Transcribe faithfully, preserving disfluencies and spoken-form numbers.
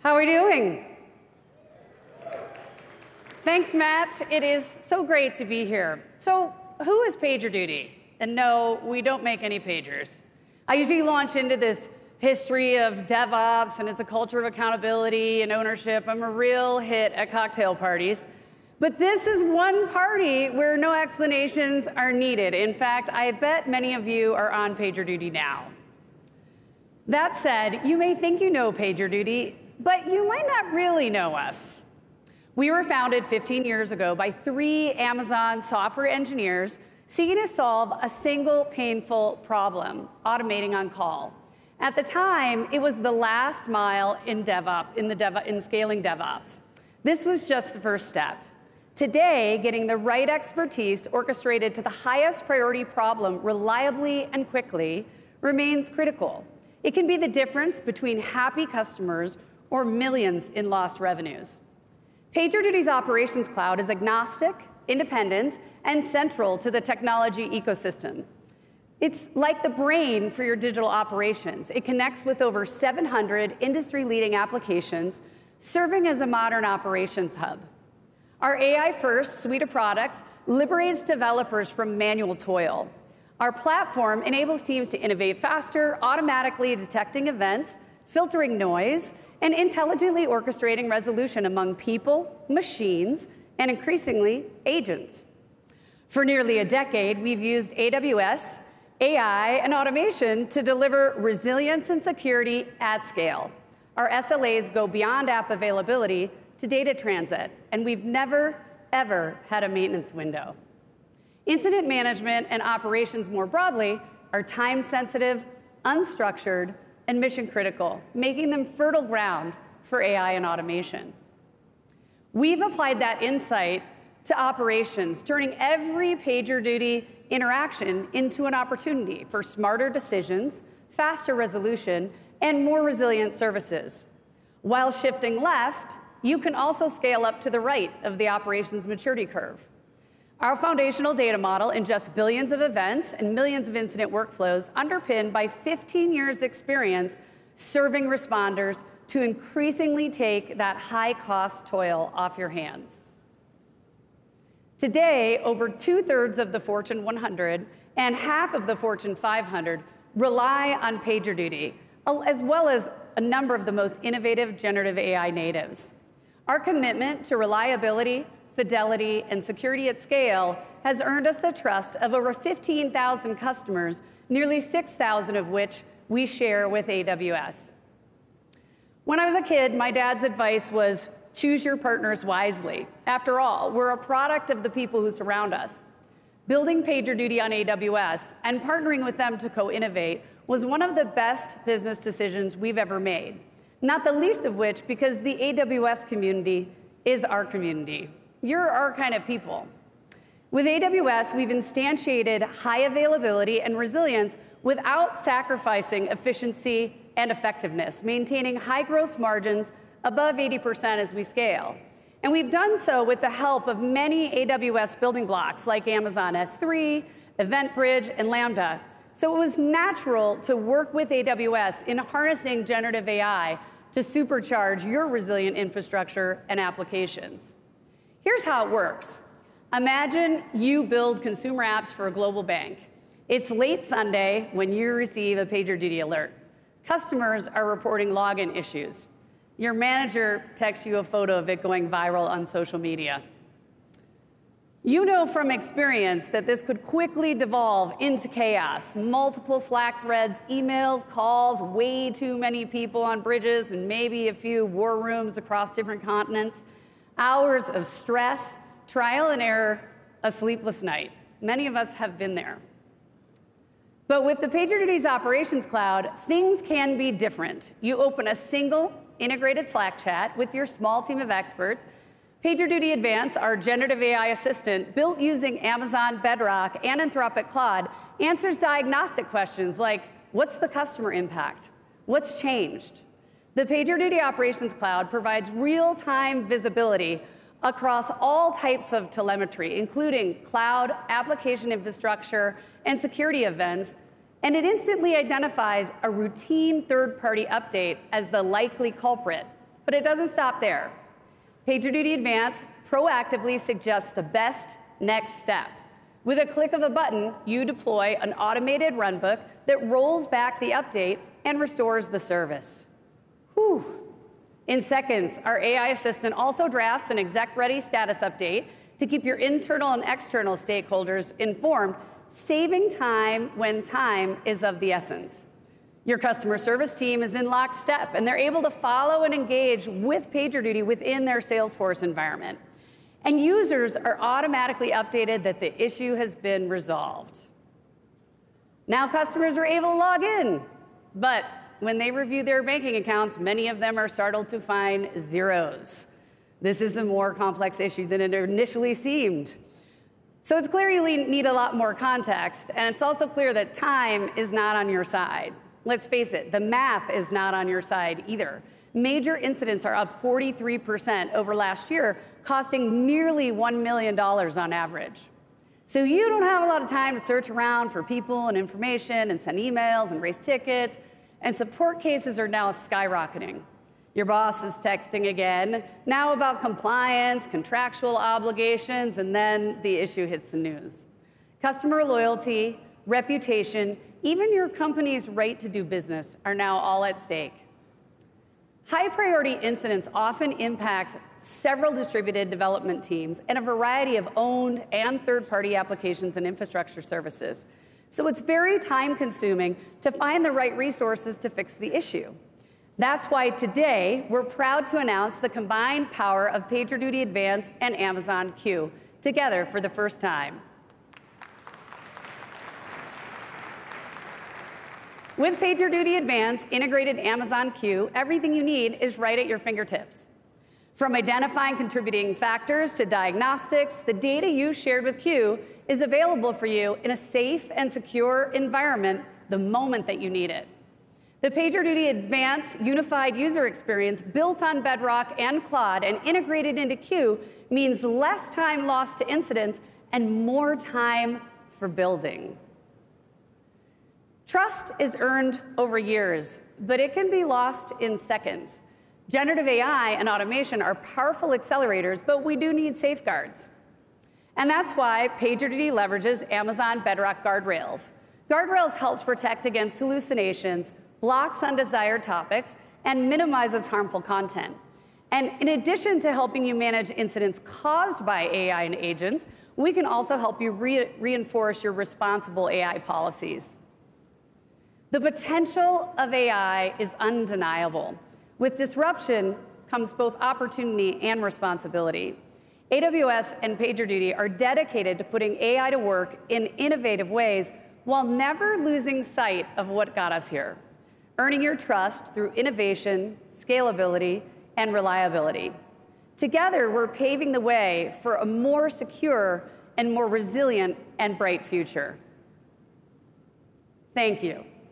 How are we doing? Thanks, Matt. It is so great to be here. So, who is PagerDuty? And no, we don't make any pagers. I usually launch into this history of DevOps, and it's a culture of accountability and ownership. I'm a real hit at cocktail parties. But this is one party where no explanations are needed. In fact, I bet many of you are on PagerDuty now. That said, you may think you know PagerDuty, but you might not really know us. We were founded fifteen years ago by three Amazon software engineers seeking to solve a single painful problem, automating on call. At the time, it was the last mile in DevOps, in, the Dev, in scaling DevOps. This was just the first step. Today, getting the right expertise orchestrated to the highest priority problem reliably and quickly remains critical. It can be the difference between happy customers or millions in lost revenues. PagerDuty's Operations Cloud is agnostic, independent, and central to the technology ecosystem. It's like the brain for your digital operations. It connects with over seven hundred industry-leading applications, serving as a modern operations hub. Our A I-first suite of products liberates developers from manual toil. Our platform enables teams to innovate faster, automatically detecting events, filtering noise, and intelligently orchestrating resolution among people, machines, and increasingly, agents. For nearly a decade, we've used A W S, A I, and automation to deliver resilience and security at scale. Our S L As go beyond app availability to data transit, and we've never, ever had a maintenance window. Incident management and operations more broadly are time-sensitive, unstructured, and mission-critical, making them fertile ground for A I and automation. We've applied that insight to operations, turning every PagerDuty interaction into an opportunity for smarter decisions, faster resolution, and more resilient services. While shifting left, you can also scale up to the right of the operations maturity curve. Our foundational data model ingests billions of events and millions of incident workflows underpinned by fifteen years experience serving responders to increasingly take that high-cost toil off your hands. Today, over two-thirds of the Fortune one hundred and half of the Fortune five hundred rely on PagerDuty, as well as a number of the most innovative generative A I natives. Our commitment to reliability, fidelity, and security at scale has earned us the trust of over fifteen thousand customers, nearly six thousand of which we share with A W S. When I was a kid, my dad's advice was, choose your partners wisely. After all, we're a product of the people who surround us. Building PagerDuty on A W S and partnering with them to co-innovate was one of the best business decisions we've ever made, not the least of which because the A W S community is our community. You're our kind of people. With A W S, we've instantiated high availability and resilience without sacrificing efficiency and effectiveness, maintaining high gross margins above eighty percent as we scale. And we've done so with the help of many A W S building blocks like Amazon S three, EventBridge, and Lambda. So it was natural to work with A W S in harnessing generative A I to supercharge your resilient infrastructure and applications. Here's how it works. Imagine you build consumer apps for a global bank. It's late Sunday when you receive a PagerDuty alert. Customers are reporting login issues. Your manager texts you a photo of it going viral on social media. You know from experience that this could quickly devolve into chaos. Multiple Slack threads, emails, calls, way too many people on bridges, and maybe a few war rooms across different continents. Hours of stress, trial and error, a sleepless night. Many of us have been there. But with the PagerDuty's Operations Cloud, things can be different. You open a single integrated Slack chat with your small team of experts. PagerDuty Advance, our generative A I assistant, built using Amazon Bedrock and Anthropic Claude, answers diagnostic questions like, what's the customer impact? What's changed? The PagerDuty Operations Cloud provides real-time visibility across all types of telemetry, including cloud, application infrastructure, and security events, and it instantly identifies a routine third-party update as the likely culprit. But it doesn't stop there. PagerDuty Advance proactively suggests the best next step. With a click of a button, you deploy an automated runbook that rolls back the update and restores the service. Whew. In seconds, our A I assistant also drafts an exec-ready status update to keep your internal and external stakeholders informed, saving time when time is of the essence. Your customer service team is in lockstep, and they're able to follow and engage with PagerDuty within their Salesforce environment. And users are automatically updated that the issue has been resolved. Now customers are able to log in, but when they review their banking accounts, many of them are startled to find zeros. This is a more complex issue than it initially seemed. So it's clear you need a lot more context, and it's also clear that time is not on your side. Let's face it, the math is not on your side either. Major incidents are up forty-three percent over last year, costing nearly one million dollars on average. So you don't have a lot of time to search around for people and information and send emails and raise tickets, and support cases are now skyrocketing. Your boss is texting again, now about compliance, contractual obligations, and then the issue hits the news. Customer loyalty, reputation, even your company's right to do business are now all at stake. High priority incidents often impact several distributed development teams and a variety of owned and third-party applications and infrastructure services. So it's very time-consuming to find the right resources to fix the issue. That's why today we're proud to announce the combined power of PagerDuty Advance and Amazon Q together for the first time. With PagerDuty Advance integrated Amazon Q, everything you need is right at your fingertips. From identifying contributing factors to diagnostics, the data you shared with Q is available for you in a safe and secure environment the moment that you need it. The PagerDuty Advance unified user experience built on Bedrock and Claude and integrated into Q means less time lost to incidents and more time for building. Trust is earned over years, but it can be lost in seconds. Generative A I and automation are powerful accelerators, but we do need safeguards. And that's why PagerDuty leverages Amazon Bedrock Guardrails. Guardrails helps protect against hallucinations, blocks undesired topics, and minimizes harmful content. And in addition to helping you manage incidents caused by A I and agents, we can also help you re reinforce your responsible A I policies. The potential of A I is undeniable. With disruption comes both opportunity and responsibility. A W S and PagerDuty are dedicated to putting A I to work in innovative ways while never losing sight of what got us here, earning your trust through innovation, scalability, and reliability. Together, we're paving the way for a more secure and more resilient and bright future. Thank you.